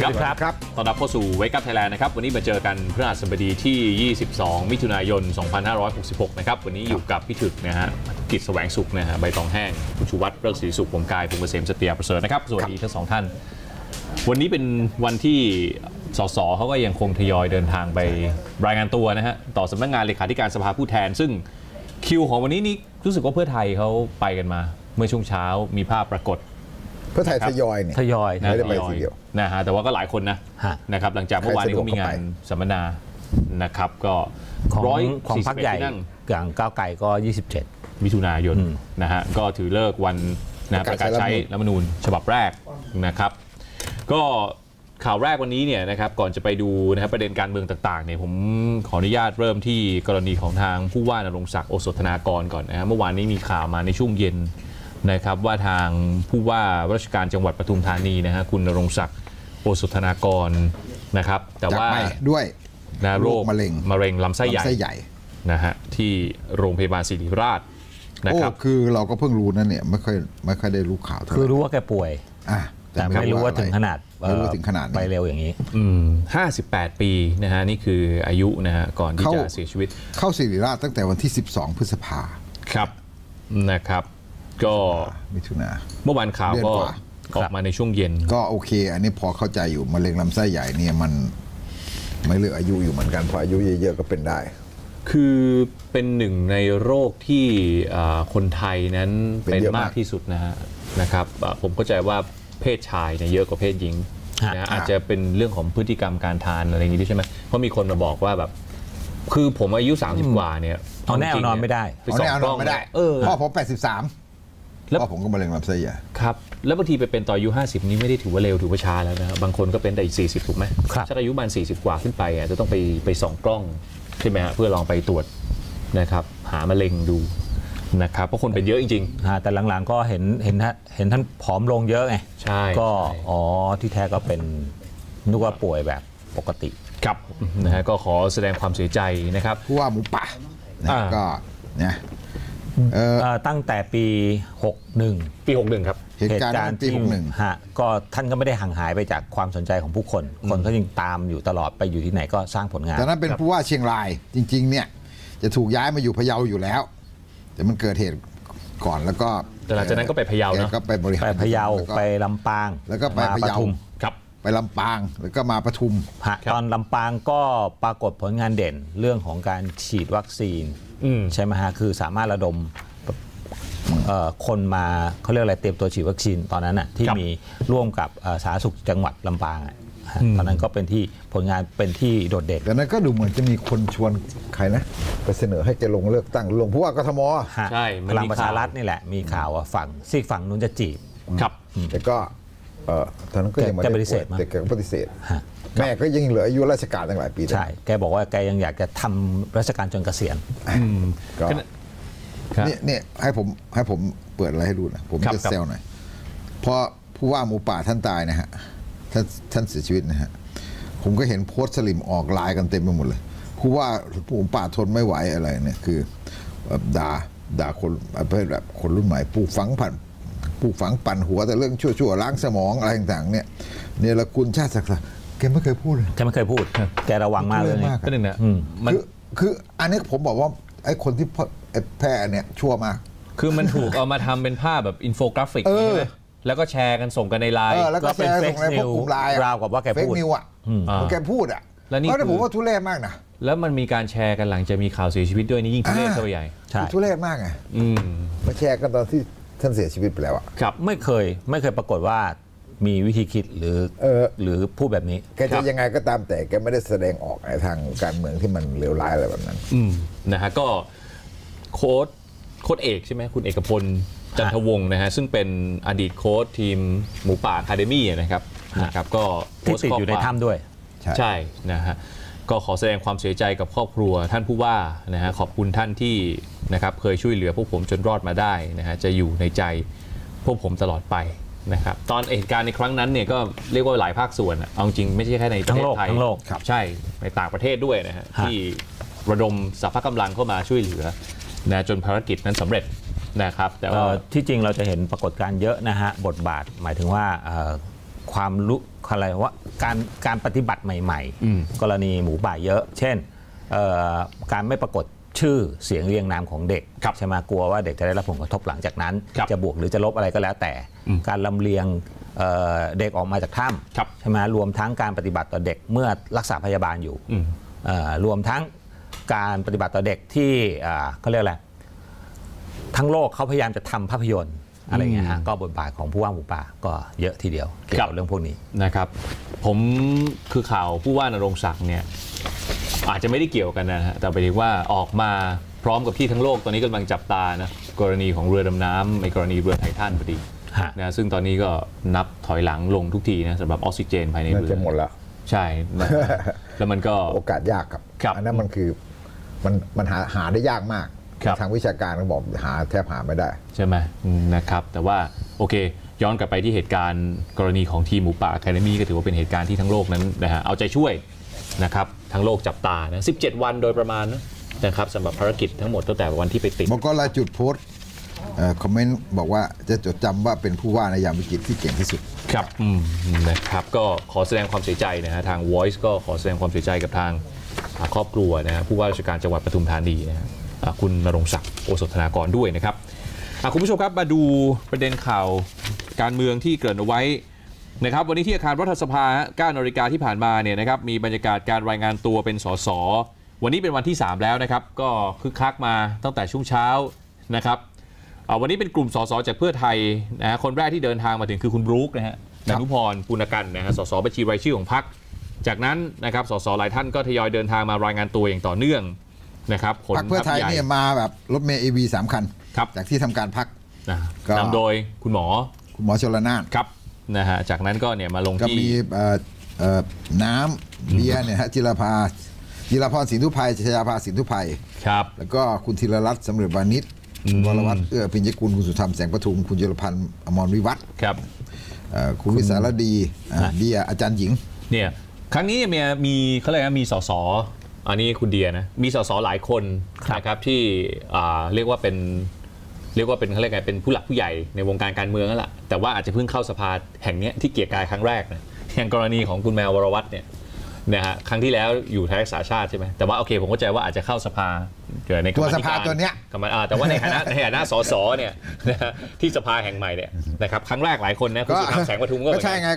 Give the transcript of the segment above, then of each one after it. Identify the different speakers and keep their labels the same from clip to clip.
Speaker 1: ครับตอนรับเข้าสู่ Wake Up Thailand นะครับวันนี้มาเจอกันพฤหัสบดีที่ 22 มิถุนายน 2566 นะครับวันนี้อยู่กับพี่ถึกนะฮะกิจแสวงสุขนะฮะใบตองแห้งคุณชูวัฒน์เลิศศรีสุขผมกายพงษ์เกษมสเตียประเสริฐนะครับสวัสดีทั้งสองท่านวันนี้เป็นวันที่สสเขาก็ยังคงทยอยเดินทางไปรายงานตัวนะฮะต่อสำนักงานเลขาธิการสภาผู้แทนซึ่งคิวของวันนี้นี่รู้สึกว่าเพื่อไทยเขาไปกันมาเมื่อช่วงเช้ามีภาพปรากฏ
Speaker 2: เพื่อไทยทยอยเนี่ยไม่ได้ไปทีเดียว
Speaker 1: นะฮะแต่ว่าก็หลายคนนะครับหลังจากเมื่อวานนี้ก็มีงานสัมมนานะครับก็
Speaker 3: ของพรรคใหญ่อย่างก้าวไกลก็27มิ
Speaker 1: ถุนายนนะฮะก็ถือเลิกวันประกาศใช้รัฐธรรมนูญฉบับแรกนะครับก็ข่าวแรกวันนี้เนี่ยนะครับก่อนจะไปดูนะครับประเด็นการเมืองต่างๆเนี่ยผมขออนุญาตเริ่มที่กรณีของทางผู้ว่านรงค์ศักดิ์โอสถธนากรก่อนนะฮะเมื่อวานนี้มีข่าวมาในช่วงเย็นนะครับว่าทางผู้ว่าราชการจังหวัดปทุมธานีนะฮะคุณนรงค์ศักดิ์โอสถธนากรนะครับแต่ว่า
Speaker 2: ด้วย
Speaker 1: โรคมะเร็งลำไส้ใหญ่นะฮะที่โรงพยาบาลศิริราชนะครับ
Speaker 2: คือเราก็เพิ่งรู้นั่นเนี่ยไม่ค่อยได้รู้ข่าว
Speaker 3: คือรู้ว่าแกป่วยแต่ไม่รู้ว่าถึงขนาดไปเร็วอย่างนี้
Speaker 1: 58 ปีนะฮะนี่คืออายุนะฮะก่อนที่จะเสียชีวิต
Speaker 2: เข้าศิริราชตั้งแต่วันที่12 พฤษภา
Speaker 1: ครับนะครับก็
Speaker 2: มิถุนา
Speaker 1: เมื่อวานข่าวก็ออกมาในช่วงเย็น
Speaker 2: ก็โอเคอันนี้พอเข้าใจอยู่มะเร็งลำไส้ใหญ่เนี่ยมันไม่เลือกอายุอยู่เหมือนกันเพราะอายุเยอะๆก็เป็นได้
Speaker 1: คือเป็นหนึ่งในโรคที่คนไทยนั้นเป็นมากที่สุดนะครับผมเข้าใจว่าเพศชายเนี่ยเยอะกว่าเพศหญิงนะอาจจะเป็นเรื่องของพฤติกรรมการทานอะไรอย่างนี้ด้วยใช่ไหมเพราะมีคนมาบอกว่าแบบคือผมอายุ30 กว่าเนี่ย
Speaker 3: เอาแน่นอนไม่ได้
Speaker 2: เอาแน่นอนไม่ได้พ่อผม83แล้วผมก็มะเร็งลำไส้ใหญ่
Speaker 1: ครับแล้วบางทีไปเป็นต่ออายุ50นี้ไม่ได้ถือว่าเร็วถือว่าช้าแล้วนะบางคนก็เป็นได้อีก40ถูกไหมถ้าอายุประมาณ40 กว่าขึ้นไปจะต้องไปส่องกล้องใช่ไหมฮะเพื่อลองไปตรวจนะครับหามะเร็งดูนะครับเพราะคนเป็นเยอะจริง
Speaker 3: ๆแต่หลังๆก็เห็นท่านผอมลงเยอะไง
Speaker 1: ใช่
Speaker 3: ก็ที่แท้ก็เป็นนึกว่าป่วยแบบปกติ
Speaker 1: ครับนะฮะก็ขอแสดงความเสียใจนะครับ
Speaker 2: ผู้ว่าหมูป่าก็เนี่ย
Speaker 3: ตั้งแต่ปี61
Speaker 1: ครับ
Speaker 2: เหตุการณ์ปี61
Speaker 3: ก็ท่านก็ไม่ได้ห่างหายไปจากความสนใจของผู้คนก็ยังตามอยู่ตลอดไปอยู่ที่ไหนก็สร้างผลงาน
Speaker 2: แต่นั้นเป็นผู้ว่าเชียงรายจริงๆเนี่ยจะถูกย้ายมาอยู่พะเยาอยู่แล้วแต่มันเกิดเหตุก่อนแล้วก็
Speaker 1: แต่หลังจากนั้นก็ไปพะเยาเนาะ
Speaker 2: ก็ไปบริหาร
Speaker 3: ไปพะเยาไปลำปาง
Speaker 2: แล้วก็ไปพะเยา
Speaker 1: ครับ
Speaker 2: ไปลำปางแล้วก็มาปทุม
Speaker 3: ตอนลำปางก็ปรากฏผลงานเด่นเรื่องของการฉีดวัคซีนใช่ไหมฮะคือสามารถระดมคนมาเขาเรียกอะไรเตรียมตัวฉีดวัคซีนตอนนั้นน่ะที่มีร่วมกับสาธารณสุขจังหวัดลำปางตอนนั้นก็เป็นที่ผลงานเป็นที่โดดเด่น
Speaker 2: แต่นั้นก็ดูเหมือนจะมีคนชวนใครนะไปเสนอให้แกลงเลือกตั้งลงผู้ว่ากทม
Speaker 1: ใช่
Speaker 3: พลังประชารัฐนี่แหละมีข่าวว่าฝั่งนู้นจะจีบ
Speaker 1: ครับ
Speaker 2: แต่ก็ตอนนั้นก็ยังไม่ได้
Speaker 3: ปฏิเสธ
Speaker 2: แต่แกก็ปฏิเสธแม่ก็ยังเหลืออายุราชการตั้งหลายปี
Speaker 3: ใช่แกบอกว่าแกยังอยากจะทำราชการจนเกษียณ
Speaker 2: ก็เนี่ยให้ผมเปิดอะไรให้ดูนะผมจะเซลหน่อยเพราะผู้ว่าหมูป่าท่านตายนะฮะท่านเสียชีวิตนะฮะผมก็เห็นโพสต์สลิมออกไลน์กันเต็มไปหมดเลยผู้ว่าหมูป่าทนไม่ไหวอะไรเนี่ยคือด่าคนแบบคนรุ่นใหม่ปลูกฝังปั่นหัวแต่เรื่องชั่วล้างสมองอะไรต่างๆเนี่ยเนี่ยละคุณชาติศักดิ์แกไม่เคยพูดเลย
Speaker 3: แกไม่เคยพูดแกระวังมากเลย
Speaker 1: ก็นึงนะ
Speaker 2: คืออันนี้ผมบอกว่าไอ้คนที่แพร่เนี่ยชั่วมาก
Speaker 1: คือมันถูกเอามาทำเป็นภาพแบบอินโฟกราฟิกใช่ไหมแล้วก็แชร์กันส่งกันในไลน์
Speaker 2: แล้วก็เป็นเฟกนิว
Speaker 3: ราวกับว่าแกพูด
Speaker 2: แกพูดอ่ะแล้วนี่ผมว่าทุเรศมากนะ
Speaker 1: แล้วมันมีการแชร์กันหลังจะมีข่าวเสียชีวิตด้วยนี่ยิ่งทุเรศเข้าไปใหญ่
Speaker 2: ทุเรศมากไงมาแชร์กันตอนที่ท่านเสียชีวิตไปแล้วอ่ะ
Speaker 1: ครับ
Speaker 3: ไม่เคยปรากฏว่ามีวิธีคิดหรือพูดแบบนี้
Speaker 2: แกจะยังไงก็ตามแต่แกไม่ได้แสดงออกในทางการเมืองที่มันเลวร้ายอะไรแบบนั้น
Speaker 1: นะฮะก็โค้ชเอกใช่ไหมคุณเอกพลจันทวงศ์นะฮะซึ่งเป็นอดีตโค้ชทีมหมูป่าอะคาเดมี่นะครับก็
Speaker 3: ที่ติดอยู่ในถ้ำด้วย
Speaker 1: ใช่นะฮะก็ขอแสดงความเสียใจกับครอบครัวท่านผู้ว่านะฮะขอบคุณท่านที่นะครับเคยช่วยเหลือพวกผมจนรอดมาได้นะฮะจะอยู่ในใจพวกผมตลอดไปนะครับตอนเหตุการณ์ในครั้งนั้นเนี่ยก็เรียกว่าหลายภาคส่วนเอาจริงไม่ใช่แค่ในประเทศไทย
Speaker 3: ทั้งโลก
Speaker 1: ใช่ในต่างประเทศด้วยนะฮะที่ระดมสรรพกำลังเข้ามาช่วยเหลือนะจนภารกิจนั้นสำเร็จนะครับแต่ว่า
Speaker 3: ที่จริงเราจะเห็นปรากฏการณ์เยอะนะฮะบทบาทหมายถึงว่าความรู้อะไรว่าการปฏิบัติใหม่ๆกรณีหมูป่าเยอะ เช่นการไม่ปรากฏชื่อเสียงเรียงนามของเด็กใช่ไหมกลัวว่าเด็กจะได้รับผลกระทบหลังจากนั้นจะบวกหรือจะลบอะไรก็แล้วแต่การลำเลียงเด็กออกมาจากถ้ำใช่ไหมรวมทั้งการปฏิบัติต่อเด็กเมื่อรักษาพยาบาลอยู่รวมทั้งการปฏิบัติต่อเด็กที่เขาเรียกอะไรทั้งโลกเขาพยายามจะทำภาพยนตร์อะไรเงี้ยฮะก็บทบาทของผู้ว่าหมูป่าก็เยอะทีเดียวเกี่ยวกับเรื่องพวกนี้
Speaker 1: นะครับผมคือข่าวผู้ว่านรงค์ศักดิ์เนี่ยอาจจะไม่ได้เกี่ยวกันนะฮะแต่หมายถึงว่าออกมาพร้อมกับที่ทั้งโลกตอนนี้กำลังจับตานะกรณีของเรือดำน้ำในกรณีเรือไททันพอดีนะซึ่งตอนนี้ก็นับถอยหลังลงทุกทีนะสำหรับออกซิเจนภายในเรือ
Speaker 2: จะหมดแล้ว
Speaker 1: ใช่แล้วมันก็
Speaker 2: โอกาสยากครับอันนั้นมันคือมันหาได้ยากมากทางวิชาการเขาบอกหาแทบหาไม่ได้
Speaker 1: ใช่ไหมนะครับแต่ว่าโอเคย้อนกลับไปที่เหตุการณ์กรณีของทีมหมูป่าอะคาเดมี่ก็ถือว่าเป็นเหตุการณ์ที่ทั้งโลกนั้นนะฮะเอาใจช่วยนะครับทั้งโลกจับตานะ17 วันโดยประมาณนะครับสำหรับภารกิจทั้งหมดตั้งแต่วันที่ไปติด
Speaker 2: มันก็รายจุดโพสต์คอมเมนต์บอกว่าจะจดจำว่าเป็นผู้ว่าในยามวิกฤตที่เก่งที่สุด
Speaker 1: ครับนะครับก็ขอแสดงความเสียใจนะฮะทาง Voice ก็ขอแสดงความเสียใจกับทางครอบครัวนะฮะผู้ว่าราชการจังหวัดปทุมธานีนะฮะคุณณรงค์ศักดิ์โอสถธนากรด้วยนะครับคุณผู้ชมครับมาดูประเด็นข่าวการเมืองที่เกริ่นเอาไว้นะครับวันนี้ที่อาคารรัฐสภา 9 นาฬิกาที่ผ่านมาเนี่ยนะครับมีบรรยากาศการรายงานตัวเป็นสสวันนี้เป็นวันที่ 3 แล้วนะครับก็คึกคักมาตั้งแต่ช่วงเช้านะครับวันนี้เป็นกลุ่มสสจากเพื่อไทยนะคนแรกที่เดินทางมาถึงคือคุณบรู๊คนะฮะดนุพรปุณกันนะฮะสสบัญชีรายชื่อของพรรคจากนั้นนะครับสสหลายท่านก็ทยอยเดินทางมารายงานตัวอย่างต่อเนื่องนะครับ
Speaker 2: พรรคเพื่อไทยเนี่ยมาแบบรถเมล์ AV 3 คันจากที่ทำการพรรคน
Speaker 1: ำโดยคุณหมอ
Speaker 2: ชลนาน
Speaker 1: ครับนะฮะจากนั้นก็เนี่ยมาลงที่
Speaker 2: ก็มีน้ำเบียร์เนี่ยฮะจิรพรสินธุภัยชยาภาสินธุภัย
Speaker 1: ครับ
Speaker 2: แล้วก็คุณธีรรัตน์สำเร็จวานิชวรวัฒน์ปิญญกุลคุณสุธรรมแสงปทุมคุณจิรพันธ์อมรวิวัฒน์
Speaker 1: ครับ
Speaker 2: คุณวิสารดีเดียอาจารย์หญิง
Speaker 1: เนี่ยครั้งนี้มีเขาเรียกว่ามีสสอันนี้คุณเดียนะมีสสหลายคนนะครับที่เรียกว่าเป็นเขาเรียกไงเป็นผู้หลักผู้ใหญ่ในวงการการเมืองนั่นแหละแต่ว่าอาจจะเพิ่งเข้าสภาแห่งนี้ที่เกียรติกายครั้งแรกนะอย่างกรณีของคุณแมววรวัฒน์เนี่ยนะฮะครั้งที่แล้วอยู่ไทยรักษาชาติใช่ไหมแต่ว่าโอเคผมเข้าใจว่าอาจจะเข้าสภาเกิดใน
Speaker 2: ตัวสภาตัวเนี้ย
Speaker 1: แต่ว่าในฐานะสสเนี่ยที่สภาแห่งใหม่เนี่ยนะครับครั้งแรกหลายคนนะคุณสุธรรมแสงปทุมก็
Speaker 2: ใช่ไง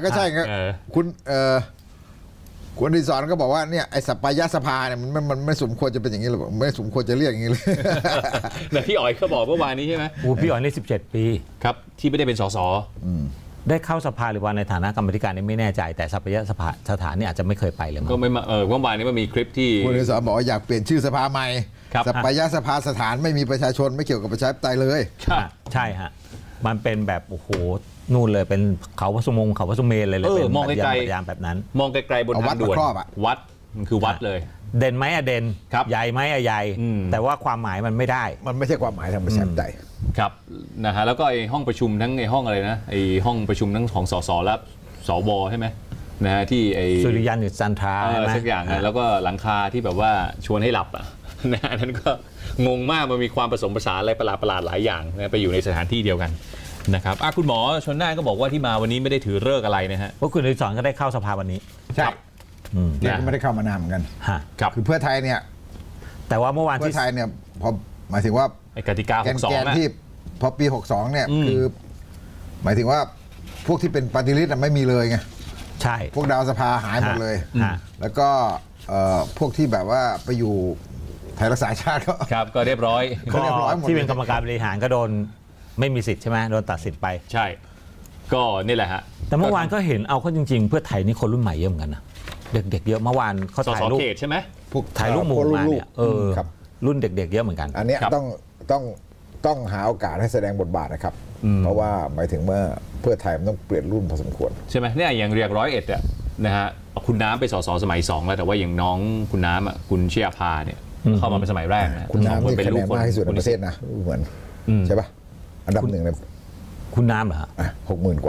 Speaker 2: คุณอดิศรก็บอกว่าเนี่ยไอ้สัปปายสภาเนี่ยมันไม่สมควรจะเป็นอย่างนี้หรอกไม่สมควรจะเรียกอย่างนี้เลย
Speaker 1: แต่พี่อ๋อยเขาบอกเมื่อวานนี้ใช่ไหม
Speaker 3: พี่อ๋อยนี่17 ปี
Speaker 1: ครับที่ไม่ได้เป็นสส
Speaker 3: ได้เข้าสภาหรือว่าในฐานะกรรมธิการนี่ไม่แน่ใจแต่สัปปายสภาสถานนี่อาจจะไม่เคยไปเลย
Speaker 1: ก็ไม่เมื่อวานนี้มันมีคลิปที่
Speaker 2: คุณอดิศรบอกว่าอยากเปลี่ยนชื่อสภาใหม่สัปปายสภาสถานไม่มีประชาชนไม่เกี่ยวกับประชาธิปไตยเลย
Speaker 3: ใช่ฮะมันเป็นแบบโอ้โหนู่นเลยเป็นเขาพระสุมงเขาพระสุเมนเลยเป็น
Speaker 1: มองไกล
Speaker 3: ๆแบบนั้น
Speaker 1: มองไกลๆบนทางด่วนวัดมันคือวัดเลย
Speaker 3: เด่นไหมอะเด่นใหญ่ไหมอะใหญ่แต่ว่าความหมายมันไม่ได้
Speaker 2: มันไม่ใช่ความหมายทางประชาธิปไตย
Speaker 1: ครับนะฮะแล้วก็ไอ้ห้องประชุมทั้งไอ้ห้องอะไรนะไอ้ห้องประชุมทั้งของสสและสวใช่ไหมนะฮะที่ไอ้
Speaker 3: สุริยันจันทรา
Speaker 1: สักอย่างนะแล้วก็หลังคาที่แบบว่าชวนให้หลับอ่ะนะนั้นก็งงมากมันมีความผสมผสานอะไรประหลาดหลายอย่างนะไปอยู่ในสถานที่เดียวกันนะครับคุณหมอชนน่านก็บอกว่าที่มาวันนี้ไม่ได้ถือฤกษ์อะไรนะฮะ
Speaker 3: เพราะคุณอดิศรก็ได้เข้าสภาวันนี้
Speaker 2: ใช่เนี่ยไม่ได้เข้ามานานเหมือนกันคือเพื่อไทยเนี่ย
Speaker 3: แต่ว่าเมื่อวาน
Speaker 2: เพื่อไทยเนี่ยพอหมายถึงว่าก
Speaker 1: ติกา
Speaker 2: 62ที่พอปี62เนี่ยคือหมายถึงว่าพวกที่เป็นปฏิริษีไม่มีเลยไง
Speaker 3: ใช่
Speaker 2: พวกดาวสภาหายหมดเลยแล้วก็พวกที่แบบว่าไปอยู่ไทยรักษาชาติ
Speaker 1: ก็เรียบร้อย
Speaker 3: ที่เป็นกรรมการบริหารก็โดนไม่มีสิทธิ์ใช่ไหมโดนตัดสิทธิ์ไป
Speaker 1: ใช่ก็นี่แหละฮะ
Speaker 3: แต่เมื่อวานก็เห็นเอาเข้าจริงๆเพื่อไทยนี่คนรุ่นใหม่เยอะเหมือนกันนะเด็กๆเยอะเมื่อวานเขาถ่ายรูป
Speaker 1: ใช่ไหม
Speaker 2: พวก
Speaker 3: ถ่ายรูปหมู่มาเนี่ยรุ่นเด็กๆเยอะเหมือนกัน
Speaker 2: อันนี้ต้องหาโอกาสให้แสดงบทบาทนะครับเพราะว่าหมายถึงเมื่อเพื่อไทยมันต้องเปลี่ยนรุ่นพอสมควร
Speaker 1: ใช่ไหมเนี่ยอย่างเรียก101อ่ะนะฮะคุณน้ำไปสสมัย2แล้วแต่ว่าอย่างน้องคุณน้ำอ่ะคุณเชียร์พาเนี่ยเข้ามาเป็นสมัยแรกนะ
Speaker 2: คุณน้ำนี่คะแนนมากที่สุดในประเทศนะเหมือนใช่ปะอันดับ1เลย
Speaker 3: คุณน้ำเหรอ
Speaker 2: 60,000 กว่า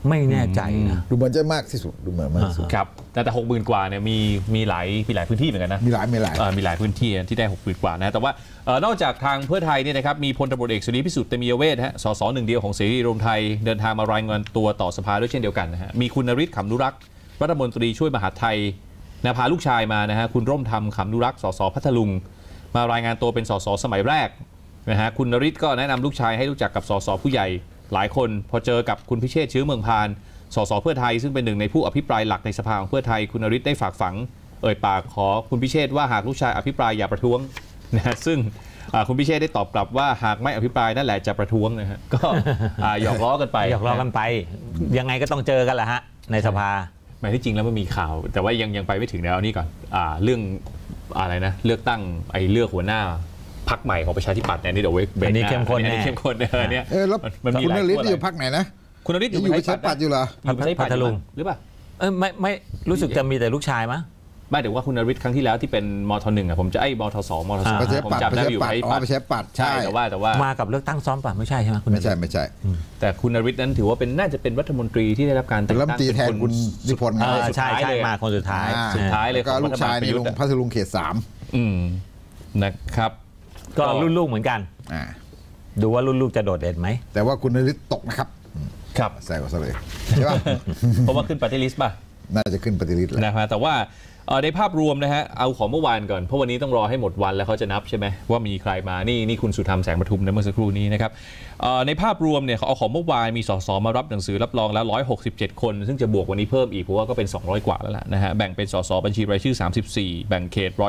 Speaker 3: ไม่แน่ใจนะ
Speaker 2: ดูเหมือนจะมากที่สุดดูเหมือนมากที่สุด
Speaker 1: ครับแต่60,000 กว่าเนี่ยมีหลายพื้นที่เหมือนกันนะ
Speaker 2: มีหลาย
Speaker 1: พื้นที่ที่ได้60,000 กว่านะแต่ว่านอกจากทางเพื่อไทยเนี่ยนะครับมีพลตำรวจเอกเสรีพิสุทธิ์เตมียเวทสสหนึ่งเดียวของเสรีรวมไทยเดินทางมารายงานตัวต่อสภาด้วยเช่นเดียวกันนะฮะมีคุณนฤทธิ์ขำนุรักษ์รัฐมนตรีช่วยมหาดไทยพาลูกชายมานะฮะคุณร่มธรรมขำนุรักษ์สสพัทลุงมารายงานตัวเป็นสสสมัยแรกนะฮะคุณนฤทธิ์ก็แนะนำลูกชายให้รู้จักกับสสผู้ใหญ่หลายคนพอเจอกับคุณพิเชษฐ์ชื้อเมืองพานสสเพื่อไทยซึ่งเป็นหนึ่งในผู้อภิปรายหลักในสภาของเพื่อไทยคุณนฤทธิ์ได้ฝากฝังปากขอคุณพิเชษฐ์ว่าหากลูกชายอภิปรายอย่าประท้วงนะซึ่งคุณพิเชษฐ์ได้ตอบกลับว่าหากไม่อภิปรายนั่นแหละจะประท้วงนะฮะก็หยอกล้อกันไป
Speaker 3: ยังไงก็ต้องเจอกันแหละฮะในสภา
Speaker 1: หมายที่จริงแล้วมันมีข่าวแต่ว่ายังไปไม่ถึงแล้วนี่ก่อนเรื่องอะไรนะเลือกตั้งเลือกหัวหน้าพรรคใหม่ของประชาธิปัตย์เนี่ยนี่เดี๋ยวเบรกหน้า
Speaker 3: เข้มข้น
Speaker 1: เนี่ย
Speaker 2: แล้วมันมีหลายคนอยู่พรรคไหนนะ
Speaker 1: คุณนฤทธิ์อยู่ประชาธิปัตย์อยู่เหรอ
Speaker 3: พัทลุง
Speaker 1: หรือเปล่า
Speaker 3: ไม่รู้สึกจะมีแต่ลูกชายมั้ย
Speaker 1: ไม่แต่ว่าคุณนฤทธิ์ครั้งที่แล้วที่เป็นมท.1ผมจะมท.2มท.3ผมจำได้อยู่
Speaker 2: ประชาธิปัตย์
Speaker 1: ใช่แต่ว่า
Speaker 3: มากับเลือกตั้งซ้อมป่ะไม่ใช่ใช่ไหม
Speaker 2: ไม่ใช่
Speaker 1: แต่คุณนฤทธิ์นั้นถือว่าเป็นน่าจะเป็นรัฐมนตรีที่ได้รับการแต่งตั้ง
Speaker 2: เป็นแทนคุณนิพนธ์
Speaker 3: ใช่มาคนสุดท้าย
Speaker 1: เลย
Speaker 2: ก็ลูกชายในลงพัทลุงเขต
Speaker 1: 3นะครับ
Speaker 3: ก็รุ่นลูกเหมือนกันดูว่ารุ่นลูกจะโดดเด่นไหม
Speaker 2: แต่ว่าคุณนฤทธิ์ตกนะครับแซวซะเลยใช่ป่ะ
Speaker 1: เพราะว่าขึ้นปฏิริษีป่ะ
Speaker 2: น่าจะขึ้นปฏิริษี
Speaker 1: นะฮะแต่ว่าในภาพรวมนะฮะเอาของเมื่อวานก่อนเพราะวันนี้ต้องรอให้หมดวันแล้วเขาจะนับใช่ไหมว่ามีใครมานี่คุณสุธรรมแสงปทุมในเมื่อสักครู่นี้นะครับในภาพรวมเนี่ยเอาของเมื่อวานมีสสมารับหนังสือรับรองแล้ว167คนซึ่งจะบวกวันนี้เพิ่มอีกเพราะว่าก็เป็น200กว่าแล้วล่ะนะฮะแบ่งเป็นสสบัญชีรายชื่อ34แบ่งเขต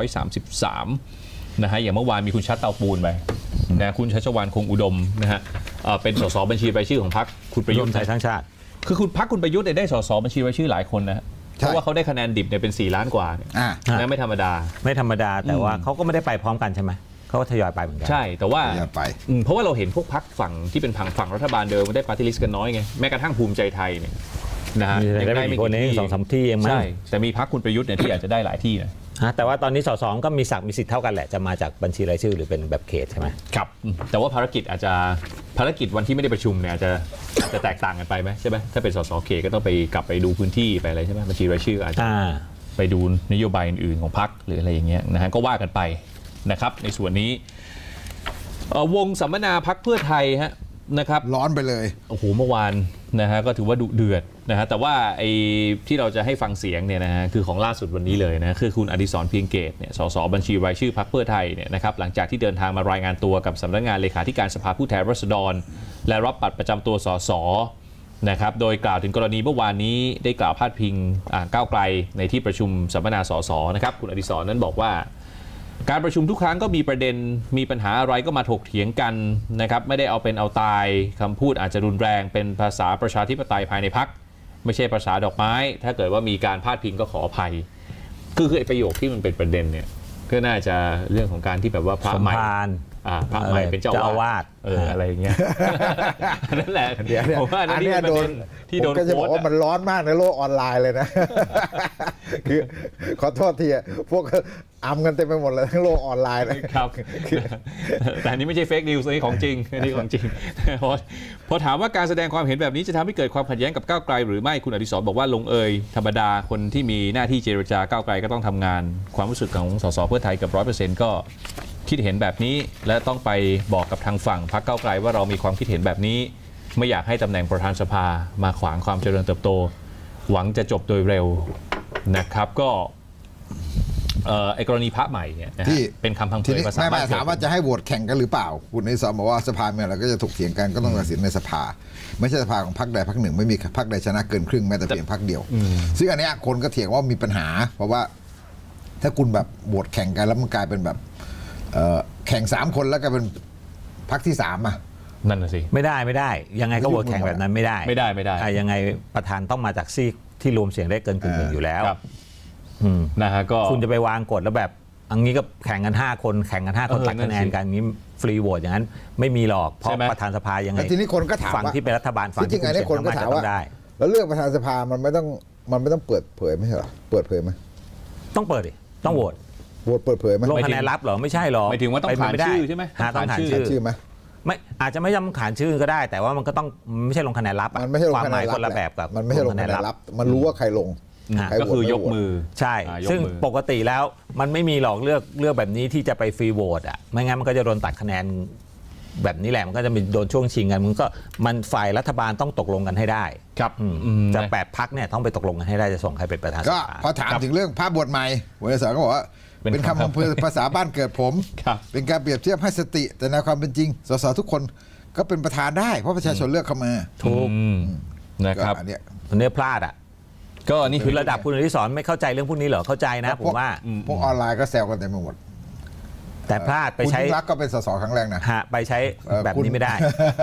Speaker 1: 133นะฮะอย่างเมื่อวานมีคุณชัดเตาปูนไปนะคุณชัชวาลคงอุดมนะฮะเป็นสสบัญชีรายชื่อของพรรคคุณประยุทธ์
Speaker 3: ไทยทั้งชาติ
Speaker 1: คือคุณพรรคคุณประยุทธ์ได้สสบัญชีรายชื่อหลายคนนะเพราะว่าเขาได้คะแนนดิบเนี่ยเป็น4 ล้านกว่านะไม่ธรรมดา
Speaker 3: แต่ว่าเขาก็ไม่ได้ไปพร้อมกันใช่ไหมเขาก็ทยอยไปเหมือนกัน
Speaker 1: ใช่แต่ว่าเพราะว่าเราเห็นพวกพรรคฝั่งที่เป็นฝั่งรัฐบาลเดิมได้ปาร์ตี้ลิสต์กันน้อยไงแม้กระทั่งภูมิใจไทยเนี่ยนะฮะ
Speaker 3: ได้ไม่กี่คนเอง2-3 ที่เองมั้ง
Speaker 1: ใช่แต่มีพรรคคุณประยุทธ์เนี่ยที่อาจจะได้หลายที่นะ
Speaker 3: แต่ว่าตอนนี้สสก็มีศักดิ์มีสิทธิ์เท่ากันแหละจะมาจากบัญชีรายชื่อหรือเป็นแบบเขตใช่ไหม
Speaker 1: ครับแต่ว่าภารกิจวันที่ไม่ได้ประชุมเนี่ยจะแตกต่างกันไปไหมใช่ไหมถ้าเป็นสสเขตก็ต้องไปกลับไปดูพื้นที่ไปอะไรใช่ไหมบัญชีรายชื่ออาจจะไปดูนโยบายอื่นๆของพรรคหรืออะไรอย่างเงี้ยนะฮะก็ว่ากันไปนะครับในส่วนนี้วงสัมมนาพรรคเพื่อไทยฮะนะครับ
Speaker 2: ร้อนไปเลย
Speaker 1: โอ้โหเมื่อวานนะฮะก็ถือว่าดุเดือดนะฮะแต่ว่าไอ้ที่เราจะให้ฟังเสียงเนี่ยนะฮะคือของล่าสุดวันนี้เลยนะคือคุณอดิศรเพียงเกตเนี่ยสสบัญชีรายชื่อพรรคเพื่อไทยเนี่ยนะครับหลังจากที่เดินทางมารายงานตัวกับสำนักงานเลขาธิการสภาผู้แทนราษฎรและรับบัตรประจำตัวสสนะครับโดยกล่าวถึงกรณีเมื่อวานนี้ได้กล่าวพาดพิงก้าวไกลในที่ประชุมสัมมนาสสนะครับคุณอดิศรนั้นบอกว่าการประชุมทุกครั้งก็มีประเด็นมีปัญหาอะไรก็มาถกเถียงกันนะครับไม่ได้เอาเป็นเอาตายคำพูดอาจจะรุนแรงเป็นภาษาประชาธิปไตยภายในพรรคไม่ใช่ภาษาดอกไม้ถ้าเกิดว่ามีการพาดพิงก็ขออภัยคือไอ้ประโยคที่มันเป็นประเด็นเนี่ยก็น่าจะเรื่องของการที่แบบว่าพระใหม่พระใหม่เป็นเจ้าอาวาสอะไรอย่างเงี้ยนั่นแหละ
Speaker 2: ผมว่าอันนี้โดนที่โดนก็จะบอกว่ามันร้อนมากในโลกออนไลน์เลยนะคือขอโทษทีพวกอัมกันเต็มไปหมดเลยทั้งโลกออนไลน์
Speaker 1: นะครับแต่อันนี้ไม่ใช่เฟกนิวส์นี่ของจริงอันนี้ของจริงพอถามว่าการแสดงความเห็นแบบนี้จะทำให้เกิดความขัดแย้งกับก้าวไกลหรือไม่คุณอดิศรบอกว่าลงเอยธรรมดาคนที่มีหน้าที่เจรจาก้าวไกลก็ต้องทำงานความรู้สึกของสสเพื่อไทยกับ 100% ก็คิดเห็นแบบนี้และต้องไปบอกกับทางฝั่งพรรคก้าวไกลว่าเรามีความคิดเห็นแบบนี้ไม่อยากให้ตำแหน่งประธานสภามาขวางความเจริญเติบโตหวังจะจบโดยเร็วนะครับก็ไอ้กรณีพระใหม่เนี่ยที่เป็นคำพังเพยภาษา
Speaker 2: ไม่ถามว่าจะให้โหวตแข่งกันหรือเปล่าคุณนิสรบอกว่าสภาเนี่ยเราก็จะถกเถียงกันก็ต้องตัดสินในสภาไม่ใช่สภาของพรรคใดพรรคหนึ่งไม่มีพรรคใดชนะเกินครึ่งแม้แต่เพียงพรรคเดียวซึ่งอันนี้คนก็เถียงว่ามีปัญหาเพราะว่าถ้าคุณแบบโหวตแข่งกันแล้วมันกลายเป็นแบบแข่ง3 คนแล้วก็เป็นพรรคที่3
Speaker 1: นั่นน่ะสิ
Speaker 3: ไม่ได้ยังไงก็โหวตแข่งแบบนั้นไม่ได้ยังไงประธานต้องมาจากซีกที่รวมเสียงได้เกินกึ่งหนึ่งอยู่แล้ว
Speaker 1: นะฮะก็
Speaker 3: คุณจะไปวางกฎแล้วแบบอันนี้ก็แข่งกัน5 คนตัดคะแนนกันนี้ฟรีโหวตอย่างนั้นไม่มีหรอกเพราะประธานสภายังไง
Speaker 2: ทีนี้คนก็ถาม
Speaker 3: ฝั่งที่เป็นรัฐบาลฝั่ง
Speaker 2: ที่คุณคนก็ถามว่าแล้วเรื่องประธานสภามันไม่ต้องเปิดเผยไม่ใช่หรอเปิดเผยไหม
Speaker 3: ต้องเปิดดิต้องโหวต
Speaker 2: เปิดเผยไหม
Speaker 3: ลงคะแนนรับหรอไม่ใช่หรอ
Speaker 1: หมายถึงว่าต้องผ่านชื่อใช่ไหม
Speaker 3: ต้องผ่านชื่อไหมไม่อาจจะไม่จำขานชื่อก็ได้แต่ว่ามันก็ต้องไม่ใช่ลงคะแนนลับ
Speaker 2: มันไม่ใช่ลง
Speaker 3: ความ
Speaker 2: คะ
Speaker 3: ห
Speaker 2: แน
Speaker 3: มาย
Speaker 2: นลับ
Speaker 3: คนละแบบกับ
Speaker 2: มันไม่ใช่ลงคะแนนลับมันรู้ว่าใครลง
Speaker 1: ก็คือยกมือ
Speaker 3: ใช่ซึ่งปกติแล้วมันไม่มีหรอกเลือกแบบนี้ที่จะไปฟรีโหวตอ่ะไม่งั้นมันก็จะโดนตัดคะแนนแบบนี้แหละมันก็จะมีโดนช่วงชิงกันมันฝ่ายรัฐบาลต้องตกลงกันให้ได้
Speaker 1: ครับ
Speaker 3: จะ8 พรรคเนี่ยต้องไปตกลงกันให้ได้จะส่งใครเป็นประธานสภา
Speaker 2: ก็พอถามถึงเรื่องภาพบทใหม่หัวหน้าสก็บอกว่าเป็นคำอำเภอภาษาบ้านเกิดผมเป็นการเปรียบเทียบให้สติแต่ในความเป็นจริงสสทุกคนก็เป็นประธานได้เพราะประชาชนเลือกเข้ามา
Speaker 3: ถูก
Speaker 1: นะครับ
Speaker 3: อันนี้พลาดอ่ะก็นี่คือระดับคุณอดิศรไม่เข้าใจเรื่องพวกนี้เหรอเข้าใจนะผมว่า
Speaker 2: พวกออนไลน์ก็แซวกันเต็มไปหมด
Speaker 3: แต่พลาดไปใช้
Speaker 2: คุณรักก็เป็นสสครั้งแรกนะ
Speaker 3: ไปใช้แบบนี้ไม่ได้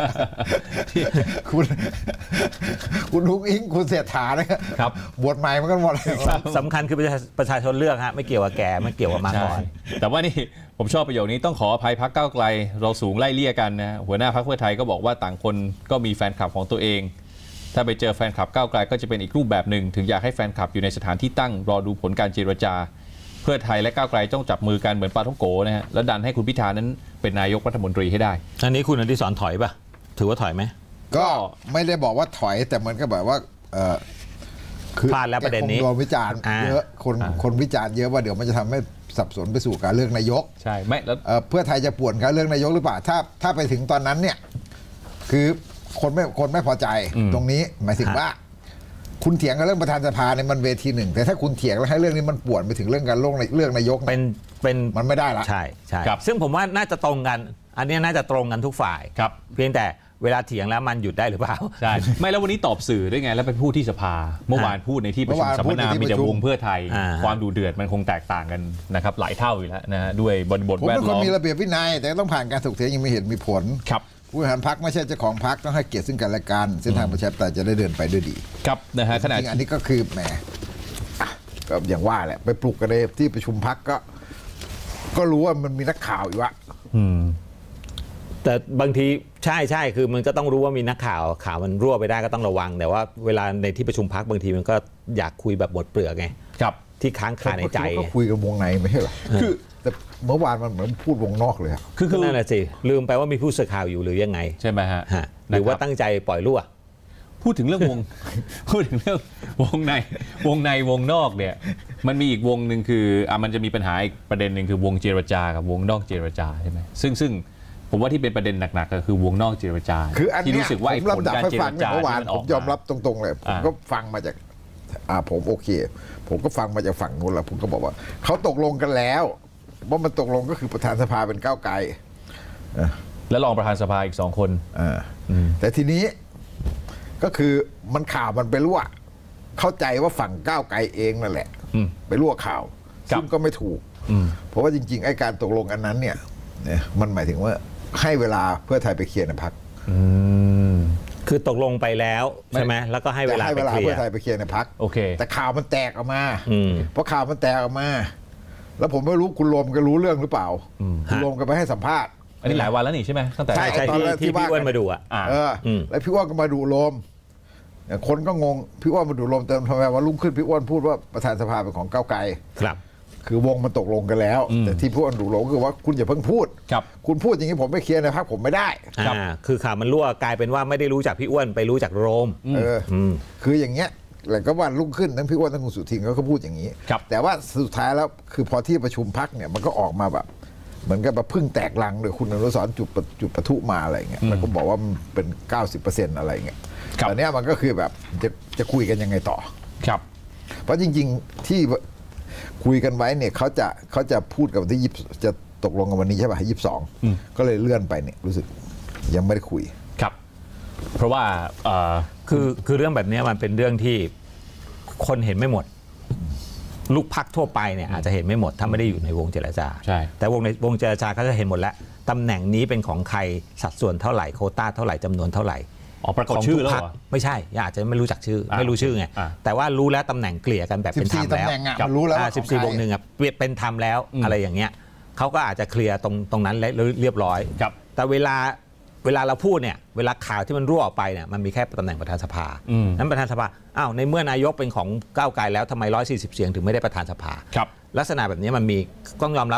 Speaker 2: คุณนุ๊กอิงคุณเศรษฐานะครับบทใหม่มันก็หมด
Speaker 3: สำคัญคือประชาชนเลือกฮะไม่เกี่ยวกับแกไม่เกี่ยวกับมาก่อน
Speaker 1: แต่ว่านี่ผมชอบประโยคนี้ต้องขออภัยพรรคก้าวไกลเราสูงไล่เลี่ยกันนะหัวหน้าพรรคเพื่อไทยก็บอกว่าต่างคนก็มีแฟนคลับของตัวเองถ้าไปเจอแฟนคลับก้าวไกลก็จะเป็นอีกรูปแบบหนึ่งถึงอยากให้แฟนคลับอยู่ในสถานที่ตั้งรอดูผลการเจรจาเพื่อไทยและก้าวไกลต้องจับมือกันเหมือนปาท่องโกนะฮะแล้วดันให้คุณพิธานั้นเป็นนายกรัฐมนตรีให้ได้
Speaker 3: อันนี้คุณอดิศรถอยป่ะถือว่าถอยไหม
Speaker 2: ก็ไม่ได้บอกว่าถอยแต่มันก็แบบว่า
Speaker 3: พลาดแล้วประเด็นนี้
Speaker 2: โดนวิจารณ์เยอะคนวิจารณ์เยอะว่าเดี๋ยวมันจะทำให้สับสนไปสู่การเลือกนายก
Speaker 1: ใช่ไม่แล้ว
Speaker 2: เพื่อไทยจะป่วนการเลือกนายกหรือเปล่าถ้าไปถึงตอนนั้นเนี่ยคือคนไม่พอใจตรงนี้หมายถึงว่าคุณเถียงกันเรื่องประธานสภาเนี่ยมันเวทีหนึ่งแต่ถ้าคุณเถียงแล้วให้เรื่องนี้มันป่วนไปถึงเรื่องการเลือกนายก
Speaker 3: เป็น
Speaker 2: มันไม่ได้ละ
Speaker 3: ใช่ซึ่งผมว่าน่าจะตรงกันอันนี้น่าจะตรงกันทุกฝ่าย
Speaker 1: ครับ
Speaker 3: เพียงแต่เวลาเถียงแล้วมันหยุดได้หรือเปล่า
Speaker 1: ใช่ไม่แล้ววันนี้ตอบสื่อได้ไงแล้วไปพูดที่สภาเมื่อวานพูดในที่ประชุมสัมมนามีแต่วงเพื่อไทยความดูเดือดมันคงแตกต่างกันนะครับหลายเท่าอยู่แล้วนะฮะด้วยบทแวดล้อมผม
Speaker 2: เป็นคนมีระเบียบวินัยแต่ต้องผ่านการถกเถียงยังไม่เห็นมีผล
Speaker 1: ครับ
Speaker 2: ผู้บริหารพรรคไม่ใช่เจ้าของพรรคต้องให้เกียรติซึ่งกันและกันเส้นทางประชาธิปไตยจะได้เดินไปด้วยดี
Speaker 1: ครับนะฮะขณะ
Speaker 2: อันนี้ก็คือแหมก็อย่างว่าแหละไปปลุกกันในที่ประชุมพรรคก็รู้ว่ามันมีนักข่าวอยู่อะ
Speaker 3: แต่บางทีใช่คือมันก็ต้องรู้ว่ามีนักข่าวมันรั่วไปได้ก็ต้องระวังแต่ว่าเวลาในที่ประชุมพรรคบางทีมันก็อยากคุยแบบหมดเปลือกไง
Speaker 1: ครับ
Speaker 3: ที่ค้างคาในใจ
Speaker 2: ก็คุยกันวงในไม่ใช่หรอคือแต่เมื่อวานมันเหมือนพูดวงนอกเลย
Speaker 3: คือนั่นแหละสิลืมไปว่ามีผู้สื่อข่าวอยู่หรือยังไง
Speaker 1: ใช่ไหมฮะ
Speaker 3: หรือว่าตั้งใจปล่อยรั่ว
Speaker 1: พูดถึงเรื่องวงวงในวงนอกเนี่ยมันมีอีกวงหนึ่งคือมันจะมีปัญหาอีกประเด็นหนึ่งคือวงเจรจากับวงนอกเจรจาใช่ไหมซึ่งผมว่าที่เป็นประเด็นหนักๆก็คือวงนอกเจรจาที่รู้สึกว่าผลการเจรจา
Speaker 2: เมื่อวานผมยอมรับตรงๆเลยผมก็ฟังมาจากผมโอเคผมก็ฟังมาจากฝั่งนู้นแล้วผมก็บอกว่าเขาตกลงกันแล้วว่ามันตกลงก็คือประธานสภาเป็นก้าวไกล
Speaker 1: แล้วรองประธานสภาอีก2 คน
Speaker 2: แต่ทีนี้ก็คือมันข่าวมันไปรั่วเข้าใจว่าฝั่งก้าวไกลเองนั่นแหละไปรั่วข่าวซึ่งก็ไม่ถูกเพราะว่าจริงๆไอ้การตกลงอันนั้นเนี่ยมันหมายถึงว่าให้เวลาเพื่อไทยไปเคลียร์ในพรรค
Speaker 3: คือตกลงไปแล้วใช่ไหมแล้วก็ให้เวลาเ
Speaker 2: พื่อไทยไปเคลียร์ในพรรค
Speaker 1: โอเค
Speaker 2: แต่ข่าวมันแตกออกมาเพราะข่าวมันแตกออกมาแล้วผมไม่รู้คุณโรมก็รู้เรื่องหรือเปล่าคุณโรมก็ไปให้สัมภาษณ์
Speaker 1: อันนี้หลายวันแล้วนี่ใช่ไหมตั้งแต่
Speaker 3: ใช่ที่พี่อ้วนมาดู
Speaker 2: แล้วพี่อ้วนก็มาดูโรมคนก็งงพี่อ้วนมาดูโรมเติมทำไมว่าลุกขึ้นพี่อ้วนพูดว่าประธานสภาเป็นของก้าวไกล
Speaker 3: ครับ
Speaker 2: คือวงมันตกลงกันแล้วแต่ที่พี่อ้วนดูโรมคือว่าคุณอย่าเพิ่งพูดคุณพูดอย่างนี้ผมไม่เคลียร์ในพรรคผมไม่ได้
Speaker 3: คือข่าวมันรั่วกลายเป็นว่าไม่ได้รู้จักพี่อ้วนไปรู้จักโรม
Speaker 2: คืออย่างเงี้ยแล้วก็วันรุ่งขึ้นทั้งพี่อ้วนทั้งคุณสุทินเขาก็พูดอย่างนี้แต่ว่าสุดท้ายแล้วคือพอที่ประชุมพรรคเนี่ยมันก็ออกมาแบบเหมือนกับพึ่งแตกลังเลยคุณอนุสรณ์จุดปะทุมาอะไรเงี้ยแล้วก็บอกว่ามันเป็น 90% อะไรเงี้ยตอนนี้มันก็คือแบบจะคุยกันยังไงต่อ
Speaker 1: ครับ
Speaker 2: เพราะจริงๆที่คุยกันไว้เนี่ยเขาจะพูดกับวันที่จะตกลงกันวันนี้ใช่ป่ะ22ก็เลยเลื่อนไปเนี่ยรู้สึกยังไม่ได้คุย
Speaker 1: ครับเพราะว่า
Speaker 3: คือเรื่องแบบนี้มันเป็นเรื่องที่คนเห็นไม่หมดลูกพรรคทั่วไปเนี่ยอาจจะเห็นไม่หมดถ้าไม่ได้อยู่ในวงเจรจา
Speaker 1: ใช่
Speaker 3: แต่ในวงเจรจาเขาจะเห็นหมดแล้วตำแหน่งนี้เป็นของใครสัดส่วนเท่าไหร่โควต้าเท่าไหร่จำนวนเท่าไหร่
Speaker 1: ประกอบชื่อแล้ว
Speaker 3: ไม่ใช่อาจจะไม่รู้จักชื่อไม่รู้ชื่อไงแต่ว่ารู้แล้วตำแหน่งเกลี่ยกันแบบเป็นธรรมแล้ว
Speaker 2: รู้แล้ว
Speaker 3: 14/1เป็นธรรมแล้วอะไรอย่างเงี้ยเขาก็อาจจะเคลียร์ตรงนั้นเรียบร้อยแต่เวลาเราพูดเนี่ยเวลาข่าวที่มันรั่วออกไปเนี่ยมันมีแค่ตำแหน่งประธานสภานั้นประธานสภาในเมื่อนายกเป็นของก้าวไกลแล้วทำไม140 เสียงถึงไม่ได้ประธานสภาลักษณะแบบนี้มันมีต้องยอมรับว่า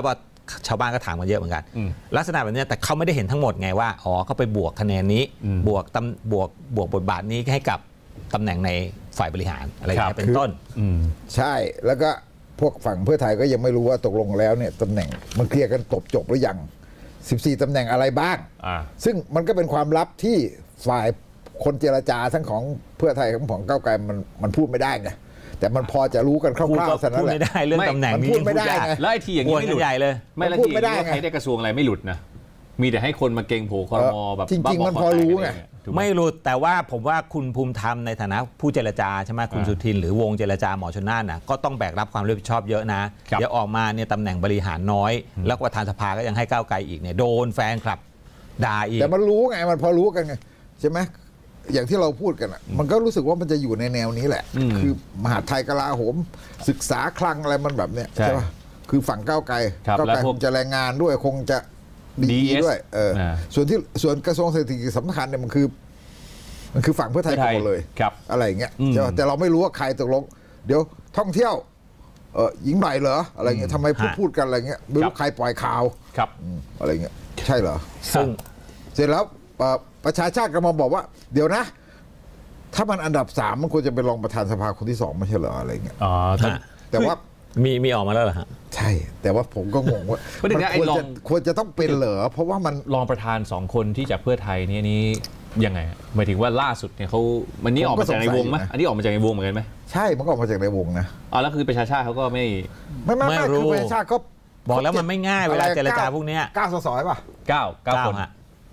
Speaker 3: ชาวบ้านก็ถามกันเยอะเหมือนกันลักษณะแบบนี้แต่เขาไม่ได้เห็นทั้งหมดไงว่าอ๋อเขาไปบวกคะแนนนี้บวกบทบาทนี้ให้กับตำแหน่งในฝ่ายบริหารอะไรอย่างเงี้ยเป็นต้น
Speaker 2: ใช่แล้วก็พวกฝั่งเพื่อไทยก็ยังไม่รู้ว่าตกลงแล้วเนี่ยตำแหน่งมันเคลียร์กันจบหรือยัง14 ตำแหน่งอะไรบ้างซึ่งมันก็เป็นความลับที่ฝ่ายคนเจรจาทั้งของเพื่อไทยของก้าวไกลมันพูดไม่ได้ไงแต่มันพอจะรู้กันคร่าวๆ
Speaker 3: พูดไม่ได้เรื่องตำแหน่งนี้
Speaker 2: พูดไม่ได้ไง
Speaker 1: แล้วไอ้ทีอย่างนี้ไม่หลุด
Speaker 3: ใหญ่เลย
Speaker 1: ไม่แล้วทีใครได้กระทรวงอะไรไม่หลุดนะมีแต่ให้คนมาเก่งโผครมแบบ
Speaker 2: จริงๆมันพอรู้ไง
Speaker 3: ไม่หลุดแต่ว่าผมว่าคุณภูมิธรรมในฐานะผู้เจรจาใช่ไหมคุณสุทินหรือวงเจรจาหมอชนน่านนะก็ต้องแบกรับความรับผิดชอบเยอะนะเดี๋ยวออกมาเนี่ยตำแหน่งบริหารน้อยแล้วประธานสภาก็ยังให้ก้าวไกลอีกเนี่ยโดนแฟนคลับด่าอีก
Speaker 2: แต่มันรู้ไงมันพอรู้กันไงใช่ไหมอย่างที่เราพูดกันอ่ะมันก็รู้สึกว่ามันจะอยู่ในแนวนี้แหละคือมหาดไทยกลาโหมศึกษาคลังอะไรมันแบบเนี้ยใช่ป่ะคือฝั่งก้าวไกลคงจะแรงงานด้วยคงจะดีด้วยส่วนกระทรวงเศรษฐกิจสำคัญเนี่ยมันคือฝั่งเพื่อไทยหมดเลยอะไรอย่างเงี้ยแต่เราไม่รู้ว่าใครตกลงเดี๋ยวท่องเที่ยวหญิงใหม่เหรออะไรเงี้ยทำไมพูดกันอะไรเงี้ยไม่รู้ใครปล่อยข่าวอะไรเงี้ยใช่เหรอซึ่งเสร็จแล้วประชาชาติก็มาบอกว่าเดี๋ยวนะถ้ามันอันดับ3มันควรจะเป็นรองประธานสภาคนที่2ไม่ใช่เหรออะไรเงี้ยแต่ว่า
Speaker 3: มีออกมาแล้วเหรอฮะ
Speaker 2: ใช่แต่ว่าผมก็งงว่ามันควรจะต้องเป็นเหรอเพราะว่ามัน
Speaker 1: รองประธาน2 คนที่จากเพื่อไทยนี่ยังไงหมายถึงว่าล่าสุดเนี่ยเขามันนี่ออกมาจากในวงไหมอันนี้ออกมาจากในวงเหมือนกันไหม
Speaker 2: ใช่มันก็ออกมาจากในวงนะ
Speaker 1: แล้วคือประชาชาติเขาก็ไม่
Speaker 2: คือประชาชาติก็
Speaker 3: บอกแล้วมันไม่ง่ายเวลาเจรจาพวกนี้
Speaker 2: 9 สสป่ะ
Speaker 1: 9 คน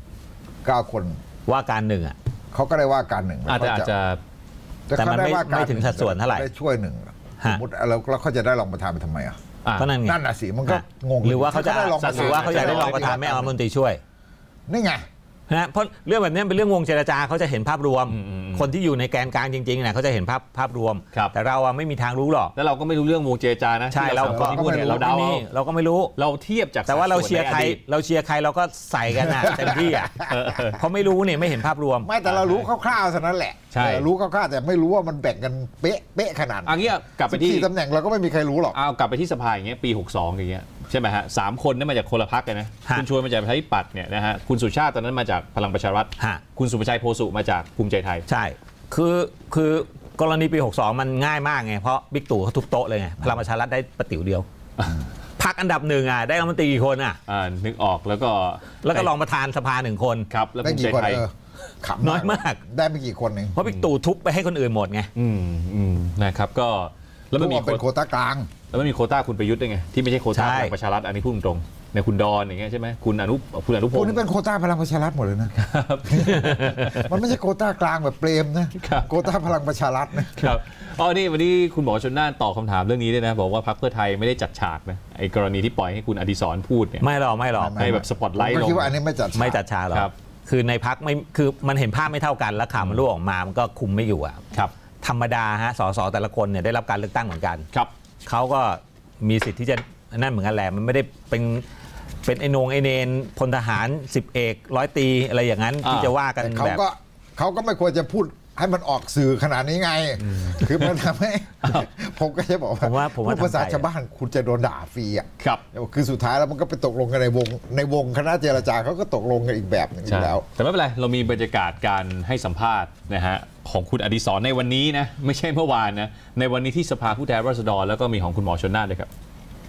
Speaker 2: 9 คน
Speaker 3: ว่าการ1อ่ะ
Speaker 2: เขาก็ได้ว่าการ1
Speaker 1: อาจจะ
Speaker 3: แต่มันไม่ถึงสัดส่วนเท่าไหร่
Speaker 2: ได้ช่วย1สมมติแล้วเขาจะได้รองประธานไปทำไมอ่ะ
Speaker 3: ก็นั่นไง
Speaker 2: นั่นน่ะสิมันก็งง
Speaker 3: หรือว่าเขาจะได้รองประธานหรือว่าเขาอยากได้รองประธานไม่เอารัฐมนตรีช่วย
Speaker 2: นี่ไง
Speaker 3: นะเพราะเรื่องแบบนี้เป็นเรื่องวงเจรจาเขาจะเห็นภาพรวมคนที่อยู่ในแกนกลางจริงๆเนี่ยเขาจะเห็นภาพรวมแต่เราไม่มีทางรู้หรอก
Speaker 1: แล้วเราก็ไม่รู้เรื่องวงเจรจานะ
Speaker 3: ใช่เราก็เราก็ไม่รู้
Speaker 1: เราเทียบจาก
Speaker 3: แต่ว่าเราเชียร์ใครเราก็ใส่กันนะเต็มที่อ่ะเพราะไม่รู้เนี่ยไม่เห็นภาพรวม
Speaker 2: ไม่แต่เรารู้คร่าวๆเท่านั้นแหละรู้คร่าวๆแต่ไม่รู้ว่ามันแบ่งกันเป๊ะขนาด
Speaker 1: อันนี้กลับไปที่
Speaker 2: ตำแหน่งเราก็ไม่มีใครรู้หรอก
Speaker 1: กลับไปที่สภาอย่างเงี้ยปี62อย่างเงี้ยใช่ไหมฮะ3 คนนี่มาจากคนละพรรคกันนะคุณชวนมาจากประชาธิปัตย์เนี่ยนะฮะคุณสุชาติตอนนั้นมาจากพลังประชารัฐคุณสุภชัยโพสุมาจากภูมิใจไทย
Speaker 3: ใช่คือกรณีปี62มันง่ายมากไงเพราะบิ๊กตู่เขาทุบโต๊ะเลยไงพลังประชารัฐได้ประติ๋วเดียวพรรคอันดับ1ได้รัฐมนตรีกี่คน
Speaker 1: นึกออกแล้วก็
Speaker 3: รองประธานสภา1 คน
Speaker 1: ครับแล้วภูมิใจไทย
Speaker 3: น้อยมาก
Speaker 2: ได้ไม่กี่คนเอง
Speaker 3: เพราะบิ๊กตู่ทุบไปให้คนอื่นหมดไง
Speaker 1: นะครับก็แล้วมันมี
Speaker 2: เป็นโควต้ากลาง
Speaker 1: แล้วมันมีโควต้าคุณประยุทธ์ด้วยไงที่ไม่ใช่โควต้าพลังประชารัฐอันนี้พูดตรงในคุณดอนอย่างเงี้ยใช่ไหมคุณอนุพงศ์
Speaker 2: คุณนี่เป็นโควต้าพลังประชารัฐหมดเลยนะมันไม่ใช่โควต้ากลางแบบเปรมนะโควต้าพลังประชารัฐ
Speaker 1: นะครับนี่วันนี้คุณหมอชลน่านตอบคำถามเรื่องนี้ด้วยนะบอกว่าพรรคเพื่อไทยไม่ได้จัดฉากนะไอ้กรณีที่ปล่อยให้คุณอดิศรพูดเนี่ย
Speaker 3: ไม่หรอก
Speaker 1: ให้แบบสปอตไลท์ลง
Speaker 2: คิดว่าอันนี้ไม่
Speaker 3: จัดฉากหรอกคือในพรรคไม่คือมันเห็นภาพไม่เท่ากันแล้วข่าวมันรั่วออกมามันก็คุมไม่อยู่
Speaker 1: ครับ
Speaker 3: ธรรมดาฮะสสแต่ละคนเนี่ยได้รับการเลือกตั้งเหมือนกัน
Speaker 1: ครับ
Speaker 3: เขาก็มีสิทธิ์ที่จะนั่นเหมือนกันแหละมันไม่ได้เป็นไอ้เนนพลทหาร10 เอก100 ตรีอะไรอย่างนั้นที่จะว่ากันแบบ
Speaker 2: เขาก็ไม่ควรจะพูดให้มันออกสื่อขนาดนี้ไงคือมันทำให้ผมก็จะบอกว่าภาษาชาวบ้านคุณจะโดนด่าฟรีอ่ะคือสุดท้ายแล้วมันก็ไปตกลงกันในวงคณะเจรจาเขาก็ตกลงกันอีกแบบนึงแล้ว
Speaker 1: แต่ไม่เป็นไรเรามีบรรยากาศการให้สัมภาษณ์นะฮะของคุณอดิศรในวันนี้นะไม่ใช่เมื่อวานนะในวันนี้ที่สภาผู้แทนราษฎรแล้วก็มีของคุณหมอชลน่านด้วยครับ